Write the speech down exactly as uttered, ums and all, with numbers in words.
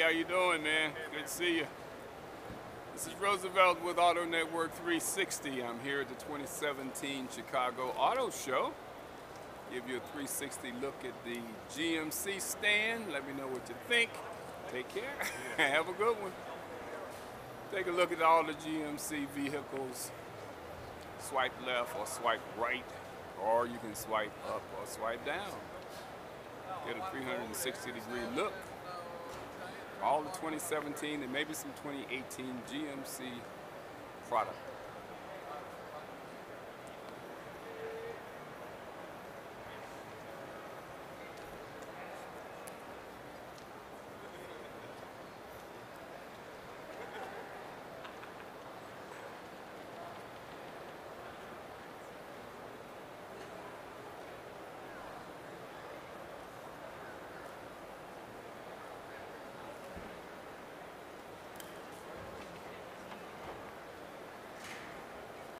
how you doing, man? Good to see you. This is Roosevelt with Auto Network three sixty. I'm here at the twenty seventeen Chicago Auto Show. Give you a three sixty look at the G M C stand. Let me know what you think. Take care. Have a good one. Take a look at all the G M C vehicles. Swipe left or swipe right, or you can swipe up or swipe down. Get a three sixty degree look. All the twenty seventeen and maybe some twenty eighteen G M C product.